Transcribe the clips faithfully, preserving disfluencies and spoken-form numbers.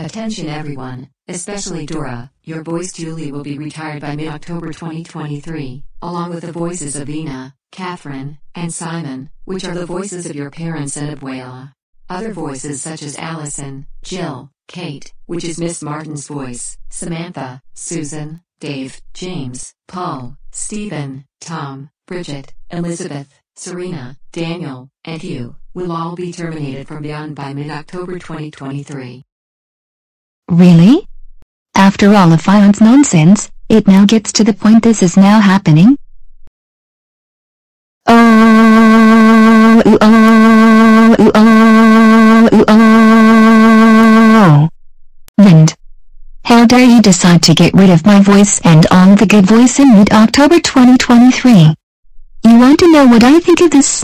Attention everyone, especially Dora, your voice Julie will be retired by mid-October twenty twenty-three, along with the voices of Ina, Catherine, and Simon, which are the voices of your parents and Abuela. Other voices such as Allison, Jill, Kate, which is Miss Martin's voice, Samantha, Susan, Dave, James, Paul, Stephen, Tom, Bridget, Elizabeth, Serena, Daniel, and Hugh, will all be terminated from Beyond by mid-October twenty twenty-three. Really? After all of Fion's nonsense, it now gets to the point this is now happening? Oh, ooh, oh, ooh, oh, ooh, oh. Wind. How dare you decide to get rid of my voice and all the good voice in mid-October twenty twenty-three? You want to know what I think of this?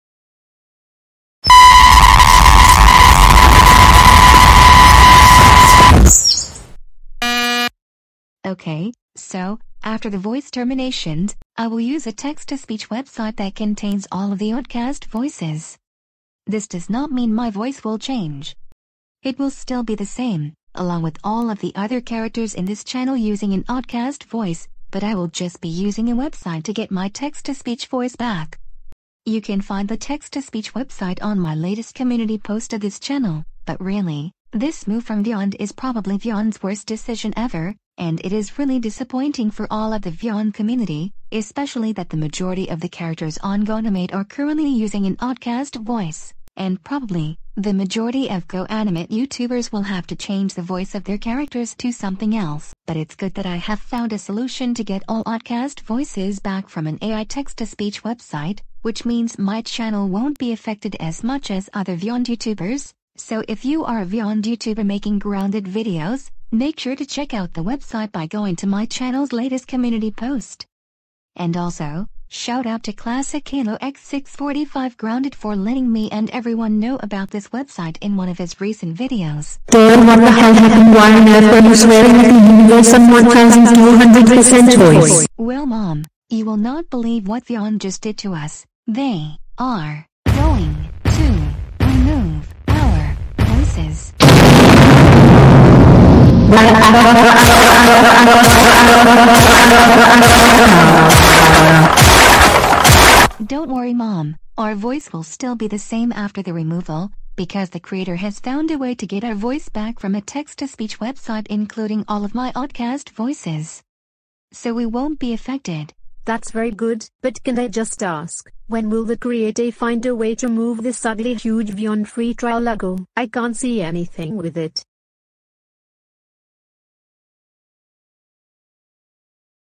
Okay, so, after the voice terminations, I will use a text-to-speech website that contains all of the Oddcast voices. This does not mean my voice will change. It will still be the same, along with all of the other characters in this channel using an Oddcast voice, but I will just be using a website to get my text-to-speech voice back. You can find the text-to-speech website on my latest community post of this channel, but really, this move from Vyond is probably Vyond's worst decision ever, and it is really disappointing for all of the Vyond community, especially that the majority of the characters on GoAnimate are currently using an Oddcast voice, and probably, the majority of GoAnimate YouTubers will have to change the voice of their characters to something else. But it's good that I have found a solution to get all Oddcast voices back from an A I text-to-speech website, which means my channel won't be affected as much as other Vyond YouTubers. So if you are a Vyond YouTuber making grounded videos, make sure to check out the website by going to my channel's latest community post. And also, shout out to Classic Halo X six forty-five Grounded for letting me and everyone know about this website in one of his recent videos. Dad, what the hell happened? Why on earth were you swearing at the universe someone thousand two hundred percent choice? Well Mom, you will not believe what Vyond just did to us. They are going to remove our voices. Don't worry Mom, our voice will still be the same after the removal, because the creator has found a way to get our voice back from a text-to-speech website including all of my Oddcast voices. So we won't be affected. That's very good, but can I just ask, when will the creator find a way to remove this ugly huge Vyond free trial logo? I can't see anything with it.